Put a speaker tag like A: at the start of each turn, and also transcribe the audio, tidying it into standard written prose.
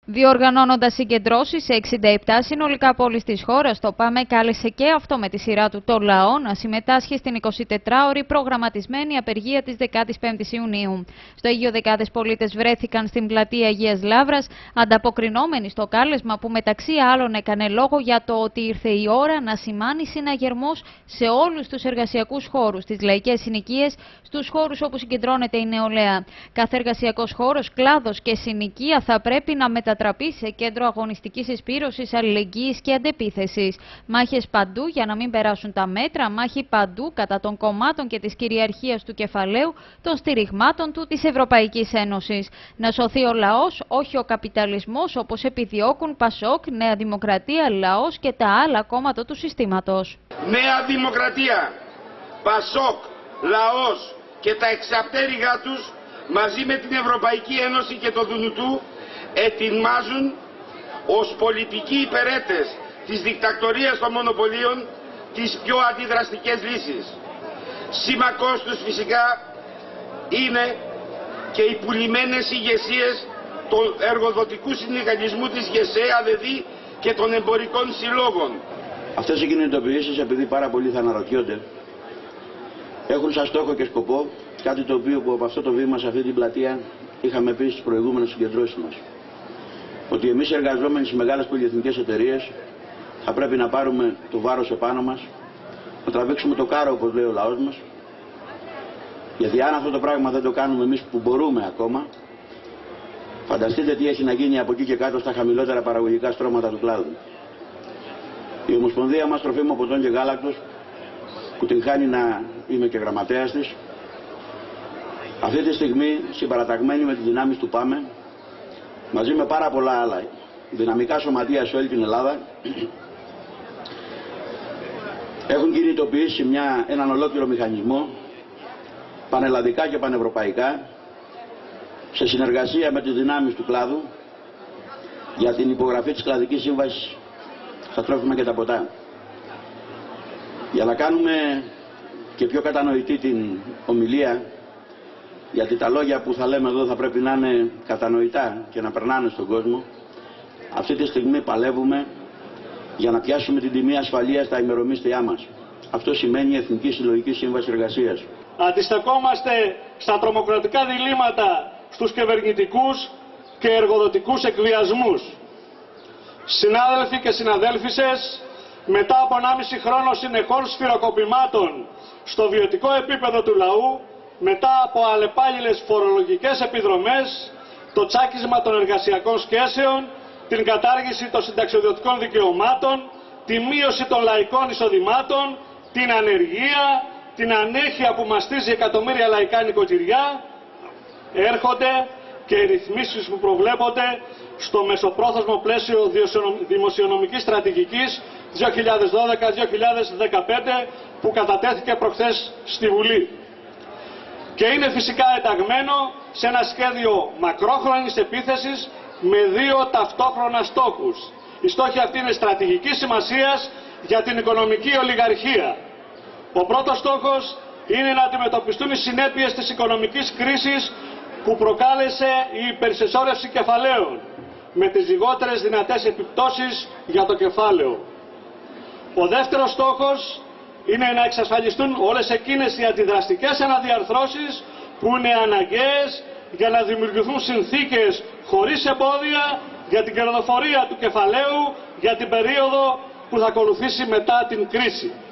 A: Διοργανώνοντας συγκεντρώσεις σε 67 συνολικά πόλεις της χώρας, το ΠΑΜΕ κάλεσε και αυτό με τη σειρά του το λαό να συμμετάσχει στην 24ωρη προγραμματισμένη απεργία της 15ης Ιουνίου. Στο Αίγυο δεκάδες πολίτες βρέθηκαν στην πλατεία Αγίας Λαύρας, ανταποκρινόμενοι στο κάλεσμα που μεταξύ άλλων έκανε λόγο για το ότι ήρθε η ώρα να σημάνει συναγερμός σε όλους τους εργασιακούς χώρους, τις λαϊκές συνοικίες, στους χώρους όπου συγκεντρώνεται η νεολαία. Κάθε εργασιακός χώρος, κλάδος και συνοικία θα πρέπει να μετατραπεί σε κέντρο αγωνιστικής εισπύρωσης, αλληλεγγύης και αντεπίθεσης. Μάχες παντού για να μην περάσουν τα μέτρα, μάχη παντού κατά των κομμάτων και της κυριαρχίας του κεφαλαίου, των στηριγμάτων του της Ευρωπαϊκής Ένωσης. Να σωθεί ο λαός, όχι ο καπιταλισμός όπως επιδιώκουν Πασόκ, Νέα Δημοκρατία, Λαός και τα άλλα κόμματα του συστήματος.
B: Νέα Δημοκρατία, Πασόκ, Λαός και τα εξαπτέρυγά τους μαζί με την Ευρωπαϊκή Ένωση και το Δουνουτού ετοιμάζουν ως πολιτικοί υπερέτες της δικτακτορίας των μονοπωλίων τις πιο αντιδραστικές λύσεις. Σήμα κόστους φυσικά είναι και οι πουλημένες ηγεσίες του εργοδοτικού συνδικαλισμού της ΓΕΣΕ, ΑΔΕΔ και των εμπορικών συλλόγων.
C: Αυτές οι κινητοποιήσεις, επειδή πάρα πολλοί θα αναρωτιόνται, έχουν σαν στόχο και σκοπό κάτι το οποίο από αυτό το βήμα σε αυτή την πλατεία είχαμε πει στις προηγούμενες συγκεντρώσεις μας. Ότι εμείς οι εργαζόμενοι στις μεγάλες πολυεθνικές εταιρείες θα πρέπει να πάρουμε το βάρος επάνω μας, να τραβήξουμε το κάρο όπως λέει ο λαός μας, γιατί αν αυτό το πράγμα δεν το κάνουμε εμείς που μπορούμε ακόμα, φανταστείτε τι έχει να γίνει από εκεί και κάτω στα χαμηλότερα παραγωγικά στρώματα του κλάδου. Η Ομοσπονδία μας Τροφίμων Ποτών και Γάλακτος, που την χάνει να είμαι και γραμματέας της, αυτή τη στιγμή συμπαραταγμένη με τις δυνάμεις του ΠΑΜΕ, μαζί με πάρα πολλά άλλα δυναμικά σωματεία σε όλη την Ελλάδα, έχουν κινητοποιήσει έναν ολόκληρο μηχανισμό πανελλαδικά και πανευρωπαϊκά σε συνεργασία με τις δυνάμεις του κλάδου για την υπογραφή της κλαδικής σύμβασης στα τρόφιμα και τα ποτά. Για να κάνουμε και πιο κατανοητή την ομιλία, γιατί τα λόγια που θα λέμε εδώ θα πρέπει να είναι κατανοητά και να περνάνε στον κόσμο, αυτή τη στιγμή παλεύουμε για να πιάσουμε την τιμή ασφαλείας στα ημερομίσθια μας. Αυτό σημαίνει Εθνική Συλλογική Σύμβαση Εργασίας.
D: Αντιστεκόμαστε στα τρομοκρατικά διλήμματα, στους κυβερνητικούς και εργοδοτικούς εκβιασμούς. Συνάδελφοι και συναδέλφισες, μετά από 1,5 χρόνο συνεχών σφυροκοπημάτων στο βιωτικό επίπεδο του λαού, μετά από αλλεπάλληλες φορολογικές επιδρομές, το τσάκισμα των εργασιακών σχέσεων, την κατάργηση των συνταξιοδοτικών δικαιωμάτων, τη μείωση των λαϊκών εισοδημάτων, την ανεργία, την ανέχεια που μαστίζει εκατομμύρια λαϊκά νοικοκυριά, έρχονται και οι ρυθμίσεις που προβλέπονται στο μεσοπρόθεσμο πλαίσιο δημοσιονομικής στρατηγικής 2012-2015 που κατατέθηκε προχθές στη Βουλή. Και είναι φυσικά ενταγμένο σε ένα σχέδιο μακρόχρονης επίθεσης με δύο ταυτόχρονα στόχους. Οι στόχοι αυτοί είναι στρατηγικής σημασίας για την οικονομική ολιγαρχία. Ο πρώτος στόχος είναι να αντιμετωπιστούν οι συνέπειες της οικονομικής κρίσης που προκάλεσε η υπερσυσσόρευση κεφαλαίων, με τις λιγότερες δυνατές επιπτώσεις για το κεφάλαιο. Ο δεύτερος στόχος είναι να εξασφαλιστούν όλες εκείνες οι αντιδραστικές αναδιαρθρώσεις που είναι αναγκαίες για να δημιουργηθούν συνθήκες χωρίς εμπόδια για την κερδοφορία του κεφαλαίου για την περίοδο που θα ακολουθήσει μετά την κρίση.